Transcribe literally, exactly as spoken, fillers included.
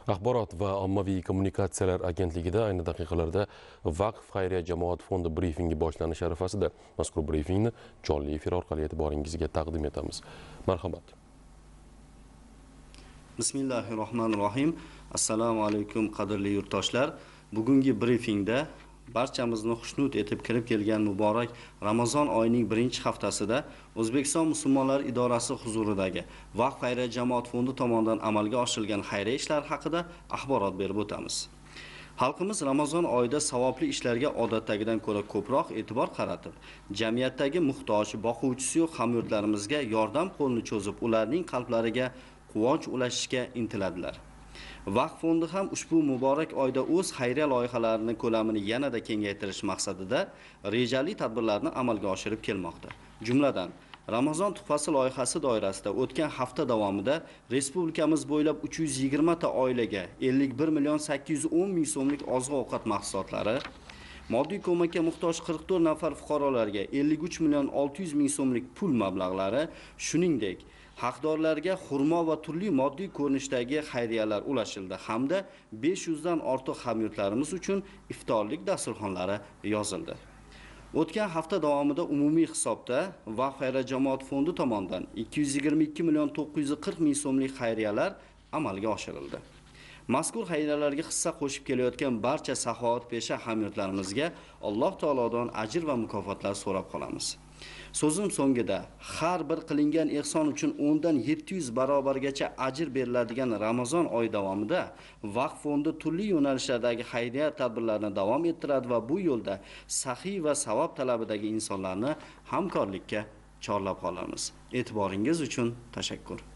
Axborot va ommaviy kommunikatsiyalar agentligida ayni daqiqalarda Vaqf xayriya jamoat fondi briefingi boshlanish arafasida. Mazkur briefingni jonli efir orqali e'tiboringizga taqdim etamiz. Marhamat. Bismillahirrohmanirrohim. Assalomu alaykum qadrli yurtdoshlar. Bugungi briefingda barchamizni xushnud etib kirib kelgan muborak Ramazon oyining birinchi haftasida O'zbekiston musulmonlari idorasi huzuridagi Vaqf xayriya jamoat fondi tomonidan amalga oshirilgan xayriya ishlar haqida axborot berib o'tamiz. Xalqimiz Ramazon oyida savobli ishlarga odatdagidan ko'ra ko'proq e'tibor qaratib, jamiyatdagi muhtoj, boquvchisi yo'q hamyurtlarimizga yordam qo'lini cho'zib, ularning qalblariga quvonch ulashishga intiladilar. Vaqf fondi ham ushbu muborak oyda o'z xayriya loyihalarini ko'lamini yanada kengaytirish maqsadida rejali tadbirlarni amalga oshirib kelmoqda. Jumladan, Ramazon tuhfasi loyihasi doirasida o'tgan hafta davomida respublikamiz bo'ylab uch yuz yigirma ta oilaga ellik bir million sakkiz yuz o'n ming so'mlik oziq-ovqat mahsulotlari, moddiy ko'makka muhtoj qirq to'rt nafar fuqarolarga ellik uch million olti yuz ming so'mlik pul mablag'lari, shuningdek haqdorlarga xurmo va turli moddiy ko'rinishdagi xayriyalar ulashildi hamda besh yuz dan ortiq hamyurtlarimiz uchun iftorlik dasturxonlari yozildi. O'tgan hafta davomida umumiy hisobda Vaqf xayriya jamoat fondi tomonidan ikki yuz yigirma ikki million to'qqiz yuz qirq ming so'mlik xayriyalar amalga oshirildi. Mazkur xayriyalarga hissa qo'shib kelayotgan barcha saxovatpesha hamyurtlarimizga Alloh taolodan ajr va mukofotlar so'rab qolamiz. So'zim so'ngida har bir qilingan ehson uchun o'n dan yetti yuz barobargacha ajr beriladigan Ramazon oyi davomida Vaqf fondi turli yo'nalishlardagi xayriya tadbirlarini davom ettiradi va bu yo'lda saxiy va savob talabidagi insonlarni hamkorlikka chorlab qolamiz. E'tiboringiz uchun tashakkur.